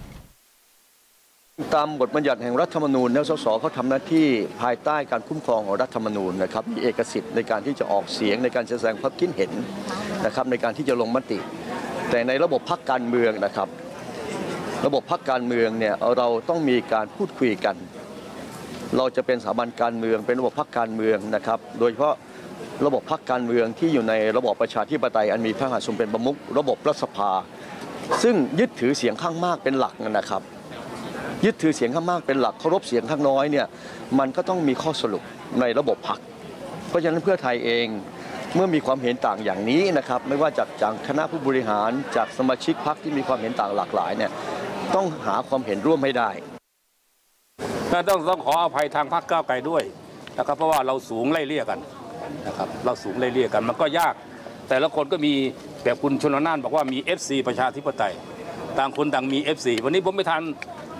Speaker 4: ตามบทบัญญัติแห่งรัฐธรรมนูญสสเขาทำหน้าที่ภายใต้การคุ้มครองของรัฐธรรมนูญนะครับมีเอกสิทธิ์ในการที่จะออกเสียงในการแสดงความคิดเห็นนะครับในการที่จะลงมติแต่ในระบบพรรคการเมืองนะครับระบบพรรคการเมืองเนี่ยเราต้องมีการพูดคุยกันเราจะเป็นสถาบันการเมืองเป็นระบบพรรคการเมืองนะครับโดยเฉพาะระบบพรรคการเมืองที่อยู่ในระบอบประชาธิปไตยอันมีพระมหากษัตริย์เป็นประมุขระบบรัฐสภาซึ่งยึดถือเสียงข้างมากเป็นหลักนะครับยึดถือเสียงข้างมากเป็นหลักเคารพเสียงข้างน้อยเนี่ยมันก็ต้องมีข้อสรุปในระบบพรรคเพราะฉะนั้นเพื่อไทยเองเมื่อมีความเห็นต่างอย่างนี้นะครับไม่ว่าจากคณะผู้บริหารจากสมาชิกพรรคที่มีความเห็นต่างหลากหลายเนี่ยต้องหาความเห็นร่วมให้ได้
Speaker 5: ต้องขออภัยทางพรรคก้าวไกลด้วยนะครับเพราะว่าเราสูงไล่เลี่ยกันนะครับเราสูงไล่เลี่ยกันมันก็ยากแต่ละคนก็มีแบบคุณชลน่านบอกว่ามี FC ประชาธิปไตยต่างคนต่างมี FC วันนี้ผมไปทาน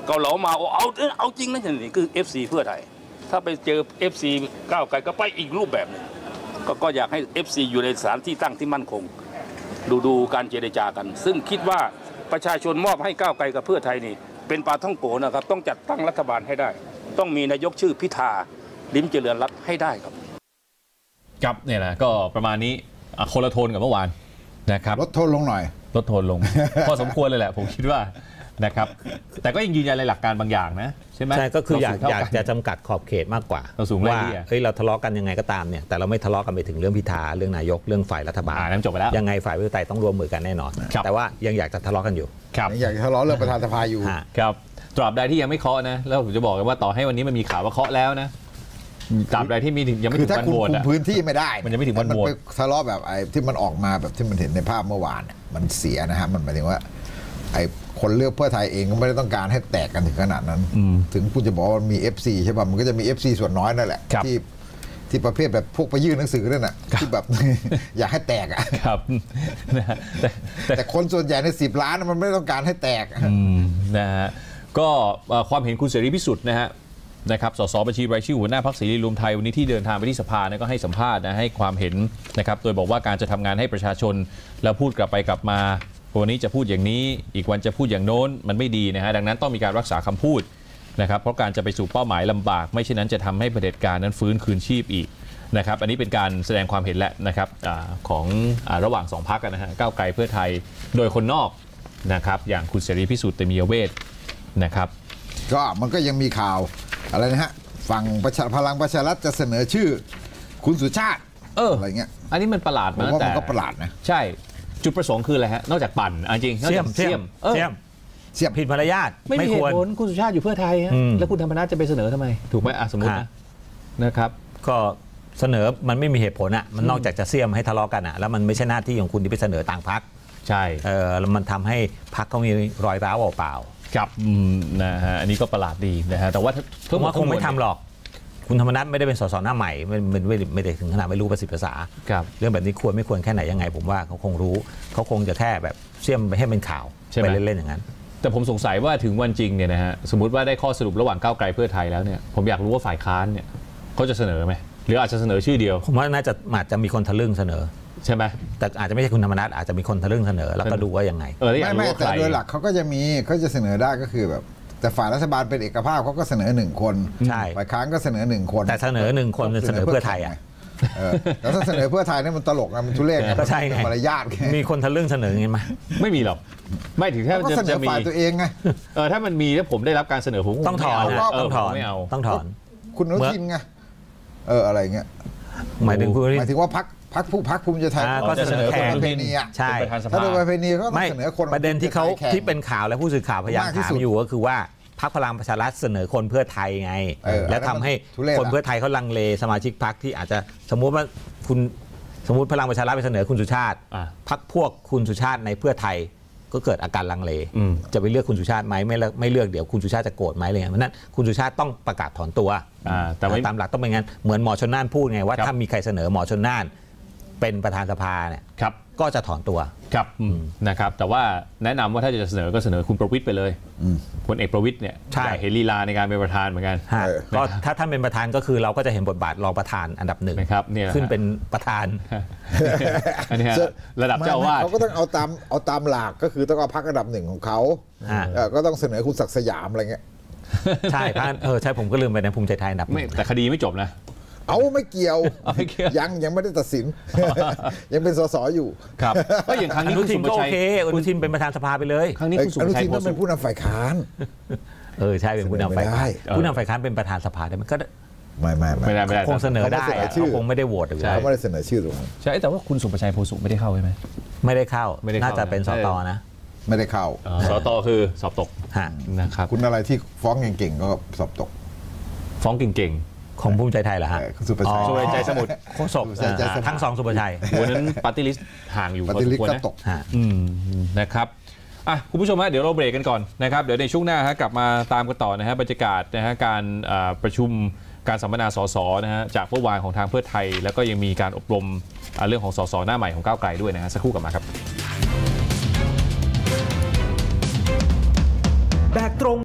Speaker 5: เกาเหลามาเอาจริงนะนี่คือ FC เพื่อไทยถ้าไปเจอ FC ก้าวไกลก็ไปอีกรูปแบบหนึ่งก็อยากให้ FC อยู่ในสถานที่ตั้งที่มั่นคงดูการเจรจากันซึ่งคิดว่าประชาชนมอบให้ก้าวไกลกับเพื่อไทยนี่เป็นปลาท่องโกนะครับต้องจัดตั้งรัฐบาลให้ได้ต้องมีนายกชื่อพิธาลิ้มเจริญรัตน์ให้ได้ครับ
Speaker 1: ครับเนี่ยแหละก็ประมาณนี้คนละโทนกับเมื่อวานนะครับ
Speaker 2: ลดโทนลงหน่อย
Speaker 1: ลดโทนลง พอสมควรเลยแหละผมคิดว่านะครับแต่ก็ยังยืนยันในหลักการบางอย่างนะใช่ไหม
Speaker 3: ใช่ก็คืออยากจะจำกัดขอบเขตมากกว่าว่าเราทะเลาะกันยังไงก็ตามเนี่ยแต่เราไม่ทะเลาะกันไปถึงเรื่องพิธาเรื่องนายกเรื่องฝ่ายรัฐบาล
Speaker 1: นั้นจบไปแล้ว
Speaker 3: ยังไงฝ่ายประชาธิปไตยต้องร่วมมือกันแน่นอนแต่ว่ายังอยากจะทะเลาะกันอยู่
Speaker 2: ยังอยากจะทะเลาะเรื่องประธานสภาอยู่
Speaker 1: ครับตราบใดที่ยังไม่เคาะนะแล้วผมจะบอกกันว่าต่อให้วันนี้มันมีข่าวว่าเคาะแล้วนะตราบใดที่มียังไม่ถึงวันโหวต
Speaker 2: พื้นที่ไม่ได้
Speaker 1: มันยังไม่ถึงวันโหวต
Speaker 2: ทะเลาะแบบไอ้ที่มันออกมาแบบที่มันเห็นในภาพเมื่อวานมันเสียนะฮะมันหมายถึงว่าไอ้คนเลือกเพื่อไทยเองก็ไม่ได้ต้องการให้แตกกันถึงขนาดนั้นถึงคุณจะบอกว่ามี FC ใช่ป่ะมันก็จะมี FC ส่วนน้อยนั่นแหละที่ประเภทแบบพวกไปยื่นหนังสือนั่นน่ะที่แบบอยากให้แตกอ่ะ
Speaker 1: ครับ
Speaker 2: แต่คนส่วนใหญ่ใน10 ล้านมันไม่ต้องการให้แตก
Speaker 1: นะฮะก็ความเห็นคุณเสรีพิสุทธิ์นะครับสสบัญชีรายชื่อหัวหน้าพรรคเสรีรวมไทยวันนี้ที่เดินทางไปที่สภาก็ให้สัมภาษณ์ให้ความเห็นนะครับโดยบอกว่าการจะทำงานให้ประชาชนแล้วพูดกลับไปกลับมาวันนี้จะพูดอย่างนี้อีกวันจะพูดอย่างโน้นมันไม่ดีนะฮะดังนั้นต้องมีการรักษาคำพูดนะครับเพราะการจะไปสู่เป้าหมายลำบากไม่เช่นนั้นจะทำให้เผด็จการนั้นฟื้นคืนชีพอีกนะครับอันนี้เป็นการแสดงความเห็นและนะครับของระหว่าง2 พรรคนะฮะก้าวไกลเพื่อไทยโดยคนนอกนะครับอย่างคุณเสรีพิสุทธิ์เตมียเวทนะครับ
Speaker 2: ก็มันก็ยังมีข่าวอะไรนะฮะฝั่งพลังประชารัฐจะเสนอชื่อคุณสุชาติอะไรเงี้ย
Speaker 1: อันนี้มันประหลาด
Speaker 2: มาแต่มันก็ประหลาดนะ
Speaker 1: ใช่จุดประสงค์คืออะไรฮะนอกจากปั่นจริง
Speaker 3: เสี่ยมผิดมารยาท
Speaker 1: ไม่มีเหตุผลคุณสุชาติอยู่เพื่อไทยแล้วคุณธรรมนัสจะไปเสนอทำไมถูกไหมสมมตินะครับ
Speaker 3: ก็เสนอมันไม่มีเหตุผลมันนอกจากจะเสี่ยมให้ทะเลาะกันแล้วมันไม่ใช่หน้าที่ของคุณที่ไปเสนอต่างพรรค
Speaker 1: ใช่
Speaker 3: แล้วมันทำให้พรรคเขามีรอยร้าวเปล่า
Speaker 1: ครับนะฮะอันนี้ก็ประหลาดดีนะฮะแต่ว่า
Speaker 3: ผมว่าคงไม่ทำหรอกคุณธรรมนัสไม่ได้เป็นสสหน้าใหม่ไม่ได้ถึงขนาดไม่รู้ภาษาเรื่องแบบนี้ควรไม่ควรแค่ไหนยังไงผมว่าเขาคงรู้เขาคงจะแค่แบบเสี่ยมไปให้เป็นข่าวไปเล่นๆอย่างนั้น
Speaker 1: แต่ผมสงสัยว่าถึงวันจริงเนี่ยนะฮะสมมติว่าได้ข้อสรุประหว่างก้าวไกลเพื่อไทยแล้วเนี่ยผมอยากรู้ว่าฝ่ายค้านเนี่ยเขาจะเสนอไหมหรืออาจจะเสนอชื่อเดียว
Speaker 3: ผมว่าน่าจะอาจจะมีคนทะลึ่งเสนอ
Speaker 1: ใช่ไหม
Speaker 3: แต่อาจจะไม่ใช่คุณธรรมนัสอาจจะมีคนทะลึ่งเสนอแล้วก็ดูว่ายังไง
Speaker 2: ไม่แต่โดยหลักเขาก็จะเสนอได้ก็คือแบบแต่ฝ่ายรัฐบาลเป็นเอกภาพเขาก็เสนอ1 คนฝ่ายค้านก็เสนอ1 คน
Speaker 3: แต่เสนอ1 คนเสนอเพื่อไทย
Speaker 2: แล้วถ้าเสนอเพื่อไทยนี่มันตลกนะมันทุเรศไง
Speaker 3: ก็ใช่ไง
Speaker 2: มารยาท
Speaker 3: มีคนทะลึ่งเสนอไงไหม
Speaker 1: ไม่มีหรอกไม่ถึงถ้า
Speaker 2: จะมีฝ่ายตัวเองไง
Speaker 1: ถ้ามันมีแล้วผมได้รับการเสนอผม
Speaker 3: ต้องถอน
Speaker 1: ไม่เอา
Speaker 3: ต้องถอน
Speaker 2: คุณอนุทินไงอะไรเงี้ย
Speaker 3: หมาย
Speaker 2: ถึงว่าพรรคภูมิใจไทย
Speaker 3: ก็จะเสนอแข่ง
Speaker 2: ประเพณี
Speaker 3: ใช่
Speaker 2: ถ้าโดยประเพณีก็ต้องเสนอคน
Speaker 3: ประเด็นที่เขาที่เป็นข่าวและผู้สื่อข่าวพยายามถามอยู่ก็คือว่าพรรคพลังประชารัฐเสนอคนเพื่อไทยไงแล้วทำให้คนเพื่อไทยเขาลังเลสมาชิกพรรคที่อาจจะสมมุติว่าพลังประชารัฐไปเสนอคุณสุชาติพรรคพวกคุณสุชาติในเพื่อไทยก็เกิดอาการลังเลจะไปเลือกคุณสุชาติไหมไม่เลือกเดี๋ยวคุณสุชาติจะโกรธไหมอะไรเงี้ยเพราะนั้นคุณสุชาติต้องประกาศถอนตัวแต่ตามหลักต้องเป็นงั้นเหมือนหมอชนน่านพูดไงว่าถ้ามีใครเสนอหมอชนน่านเป็นประธานสภาเนี่ยก็จะถอนตัว
Speaker 1: ครับนะครับแต่ว่าแนะนำว่าถ้าจะเสนอก็เสนอคุณประวิตรไปเลยพลเอกประวิตรเนี่ยอยากเห็นลีลาในการเป็นประธานเหมือนกัน
Speaker 3: ก็ถ้าท่านเป็นประธานก็คือเราก็จะเห็นบทบาทรองประธานอันดับ1
Speaker 1: นะครับ
Speaker 3: ขึ้นเป็นประธาน
Speaker 1: อันนี้ระดับเจ้าว่า
Speaker 2: เขาก็ต้องเอาตามหลักก็คือต้องเอาพรรคอันดับ1ของเขาก็ต้องเสนอคุณศักดิ์สยามอะไรเงี้ย
Speaker 3: ใช่ใช่ผมก็ลืมไปนะภูมิใจไทยอันดับ
Speaker 1: แต่คดีไม่จบนะ
Speaker 2: ไม่เกี่ยวยังไม่ได้ตัดสินยังเป็นสสอยู่
Speaker 1: ครับก็อย่างครั้งนี้คุณสุประชัย
Speaker 3: อนุทินเป็นประธานสภาไปเลย
Speaker 2: ครั้งนี้คุณสุประชัยต้องเป็นผู้นำฝ่ายค้าน
Speaker 3: ใช่เป็นผู้นำฝ่ายค้านผู้นำฝ่ายค้านเป็นประธานสภาได้มันก็
Speaker 2: ไม่
Speaker 3: ได้คงเสนอได้คงไม่ได้โหวต
Speaker 2: เขาไม่ได้เสนอชื่อตรงนั้น
Speaker 1: ใช่แต่ว่าคุณสุประชัยโพสุไม่ได้เข้าใช่ไหม
Speaker 3: ไม่ได้เข้าน่าจะเป็นสตนะ
Speaker 2: ไม่ได้เข้า
Speaker 1: สตคือสอบตกนะครับ
Speaker 2: คุณอะไรที่ฟ้องเก่งๆก็สอบตก
Speaker 1: ฟ้องเก่ง
Speaker 3: ของภูมิใจไทยเหรอฮะ
Speaker 2: สุประชัย
Speaker 1: ใจสมุทร
Speaker 3: โคศกทั้ง2สุประชัย
Speaker 1: วันนั้นปาร์ตี้ลิสต์ห่างอยู่พอสมควรนะนะครับคุณผู้ชมฮะเดี๋ยวเราเบรกกันก่อนนะครับเดี๋ยวในช่วงหน้ากลับมาตามกันต่อนะฮะบรรยากาศนะฮะการประชุมการสัมมนาสสนะฮะจากเมื่อวานของทางเพื่อไทยแล้วก็ยังมีการอบรมเรื่องของสสหน้าใหม่ของก้าวไกลด้วยนะฮะสักครู่กลับมาครับแบกตรง